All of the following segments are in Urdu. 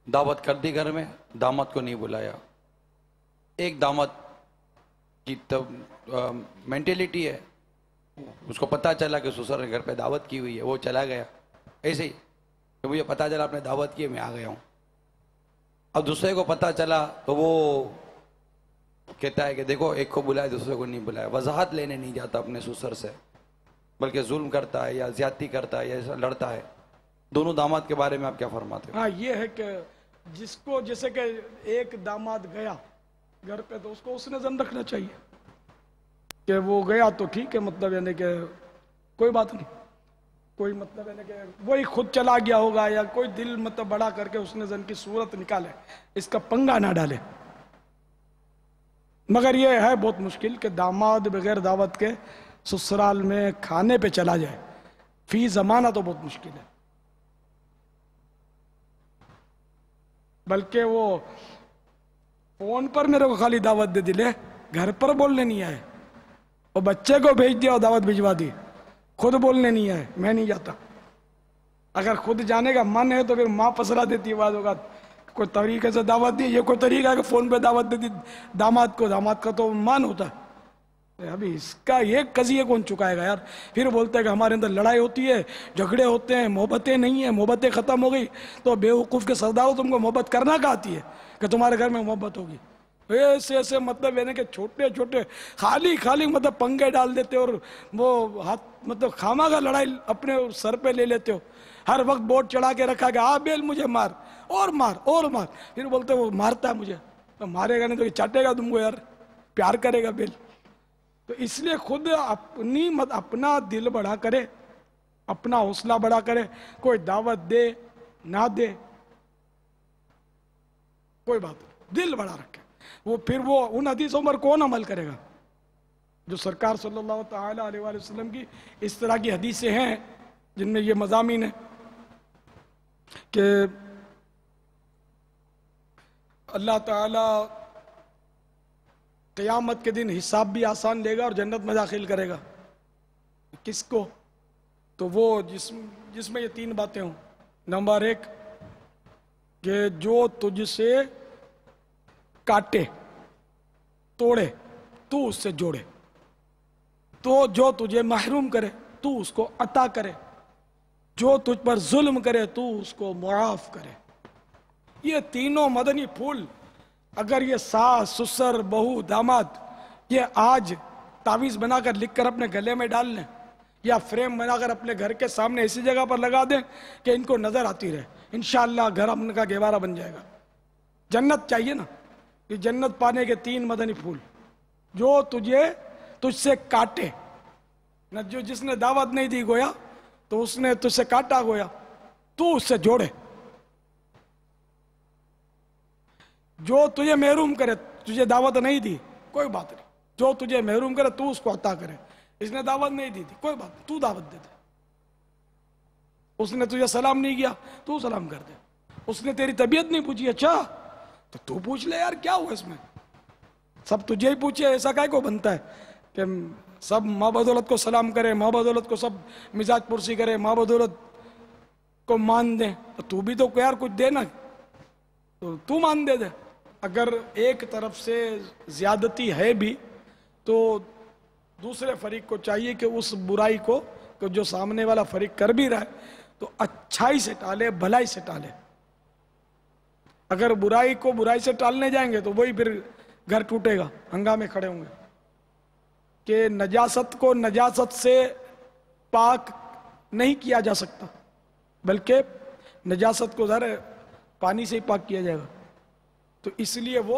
دعوت کر دی گھر میں، داماد کو نہیں بلایا. ایک داماد کی مینٹیلیٹی ہے، اس کو پتہ چلا کہ سسر نے گھر پہ دعوت کی ہوئی ہے، وہ چلا گیا. ایسے ہی کہ مجھے پتہ چلا آپ نے دعوت کی ہے، میں آ گیا ہوں. اب دوسرے کو پتہ چلا تو وہ کہتا ہے کہ دیکھو ایک کو بلایا دوسرے کو نہیں بلایا. وضاحت لینے نہیں جاتا اپنے سسر سے، بلکہ ظلم کرتا ہے یا زیادتی کرتا ہے یا ایسا لڑتا ہے. دونوں داماد کے بارے میں آپ کیا فرماتے ہیں؟ ہاں یہ ہے کہ جس کو جیسے کہ ایک داماد گیا گھر پہ تو اس کو اس نے ذہن رکھنا چاہیے کہ وہ گیا تو ٹھیک ہے، مطلب یعنی کہ کوئی بات نہیں، کوئی مطلب یعنی کہ وہی خود چلا گیا ہوگا یا کوئی دل مطلب بڑا کر کے اس نے ذہن کی صورت نکالے، اس کا پنگا نہ ڈالے. مگر یہ ہے بہت مشکل کہ داماد بغیر دعوت کے سسرال میں کھانے پہ چلا جائے فی زمانہ، تو بہت مشکل ہے. بلکہ وہ فون پر میرے کو خالی دعوت دے دلے، گھر پر بولنے نہیں آئے، اور بچے کو بھیج دیا اور دعوت بھجوا دی، خود بولنے نہیں آئے، میں نہیں جاتا. اگر خود جانے کا من ہے تو پھر ماں پسرا دیتی ہے بعض اوقات، کوئی طریقے سے دعوت دی. یہ کوئی طریقہ ہے کہ فون پہ دعوت دے دی داماد کو؟ داماد کا تو مان ہوتا ہے. ابھی اس کا یہ قضیہ کون چکائے گا یار؟ پھر بولتے ہیں کہ ہمارے اندر لڑائی ہوتی ہے، جھگڑے ہوتے ہیں، محبتیں نہیں ہیں، محبتیں ختم ہو گئی. تو بے وقوف کے سرداروں، تم کو محبت کرنا کہاں آتی ہے کہ تمہارے گھر میں محبت ہوگی؟ ایسے ایسے مطلب یعنی کہ چھوٹے چھوٹے خالی مطلب پنگے ڈال دیتے اور وہ ہاتھ مطلب خامہ کا لڑائی اپنے سر پہ لے لیتے ہو. ہر وقت بورڈ چڑھا کے رکھا کہ آ بیل مجھے مار اور مار اور مار. پھر بولتے وہ مارتا ہے مجھے، تو مارے گا نہیں تو چاٹے گا تم کو یار، پیار کرے گا بیل. تو اس لیے خود اپنا دل بڑا کرے، اپنا حوصلہ بڑا کرے. کوئی دعوت دے نہ دے کوئی بات نہیں، دل بڑا رکھے. وہ پھر وہ ان حدیثوں پر کون عمل کرے گا جو سرکار صلی اللہ تعالی علیہ وآلہ وسلم کی اس طرح کی حدیثیں ہیں جن میں یہ مضامین ہیں کہ اللہ تعالی قیامت کے دن حساب بھی آسان لے گا اور جنت میں داخل کرے گا. کس کو؟ تو وہ جس میں یہ تین باتیں ہوں. نمبر ایک کہ جو تجھ سے کاٹے توڑے تو اس سے جوڑے، تو جو تجھے محروم کرے تو اس کو عطا کرے، جو تجھ پر ظلم کرے تو اس کو معاف کرے. یہ تینوں مدنی پھول اگر یہ ساس، سسر، بہو، داماد یہ آج تعویذ بنا کر لکھ کر اپنے گلے میں ڈال لیں یا فریم بنا کر اپنے گھر کے سامنے ایسی جگہ پر لگا دیں کہ ان کو نظر آتی رہے، انشاءاللہ گھر اپنے کا گہوارہ بن جائے گا. جنت چاہیے نا، یہ جنت پانے کے تین مدنی پھول. جو تجھ سے کاٹے نہ، جو جس نے دعوت نہیں دی گویا تو اس نے تجھ سے کاٹا گویا، تو اس سے جوڑے. جو تجھے محروم کرے، تجھے دعوت نہیں دی کوئی بات نہیں، جو تجھے محروم کرے تو اس کو عطا کرے. اس نے دعوت نہیں دی تھی کوئی بات، تو دعوت دے دے. اس نے تجھے سلام نہیں کیا تو سلام کر دے. اس نے تیری طبیعت نہیں پوچھی، اچھا تو پوچھ لے یار کیا ہوا اس میں. سب تجھے ہی پوچھے، ایسا کائے کو بنتا ہے کہ سب ماں بدولت کو سلام کرے، ماں بدولت کو سب مزاج پرسی کرے، ماں بدولت کو مان دیں. تو بھی تو یار کچھ دے نا، تو مان دے. اگر ایک طرف سے زیادتی ہے بھی تو دوسرے فریق کو چاہیے کہ اس برائی کو کہ جو سامنے والا فریق کر بھی رہا ہے تو اچھائی سے ٹالے، بھلائی سے ٹالے. اگر برائی کو برائی سے ٹالنے جائیں گے تو وہی پھر گھر ٹوٹے گا، ہنگامے کھڑے ہوں گے. کہ نجاست کو نجاست سے پاک نہیں کیا جا سکتا، بلکہ نجاست کو ذرا پانی سے ہی پاک کیا جائے گا. تو اس لیے وہ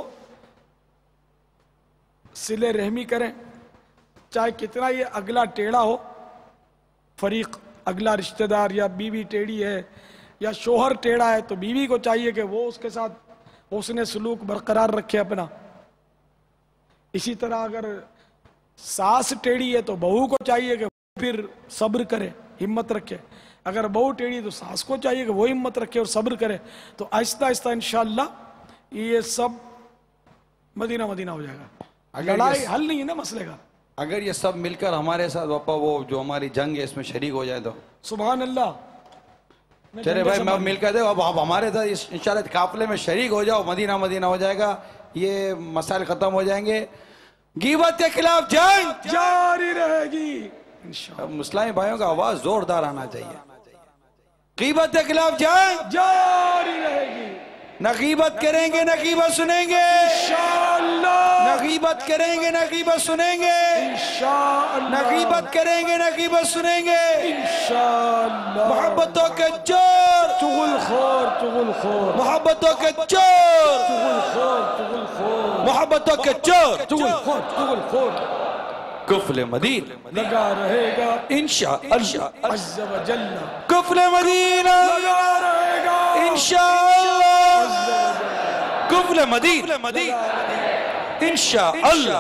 صلہ رحمی کریں، چاہے کتنا یہ اگلا ٹیڑھا ہو فریق، اگلا رشتہ دار، یا بیوی ٹیڑھی ہے یا شوہر ٹیڑھا ہے تو بیوی کو چاہیے کہ وہ اس کے ساتھ حسن سلوک برقرار رکھے اپنا. اسی طرح اگر ساس ٹیڑھی ہے تو بہو کو چاہیے کہ پھر صبر کرے، ہمت رکھے. اگر بہو ٹیڑھی تو ساس کو چاہیے کہ وہ ہمت رکھے اور صبر کرے. تو آہستہ آہستہ انشاءاللہ یہ سب مدینہ ہو جائے گا. لڑائی حل نہیں ہے نا مسئلے کا. اگر یہ سب مل کر ہمارے ساتھ باپا وہ جو ہماری جنگ ہے اس میں شریک ہو جائے تو سبحان اللہ. چلے بھائی میں مل کر دے اب آپ ہمارے ساتھ انشاءاللہ قافلے میں شریک ہو جاؤ، مدینہ مدینہ ہو جائے گا، یہ مسائل ختم ہو جائیں گے. غیبت کے خلاف جنگ جاری رہے گی انشاءاللہ. اسلامی بھائیوں کا آواز زوردار آنا چاہیے. غیبت کے خلاف جنگ جاری رہے گی نہ غیبت کریں گے نہ غیبت سنیں گے، انشاءاللہ. نہ غیبت کریں گے نہ غیبت سنیں گے، انشاءاللہ. نہ غیبت کریں گے نہ غیبت سنیں گے. انشاءاللہ. محبتوں کے چور، چغل خور چغل خور محبتوں کے چور، چغل خور چغل خور محبتوں کے چور. چغل خور چغل خور قفل مدینہ لگا رہے گا انشاءاللہ، عز و جل. قفل مدینہ لگا رہے گا انشاءاللہ، قفل مدینہ انشاءاللہ،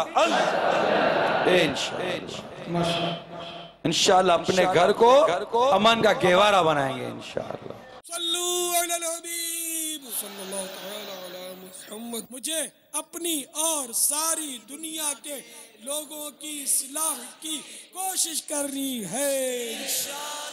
انشاءاللہ اپنے گھر کو امن کا گہوارہ بنائیں گے انشاءاللہ. صلو علی الحبیب صلی اللہ تعالی علی محمد. مجھے اپنی اور ساری دنیا کے لوگوں کی اصلاح کی کوشش کرنی ہے.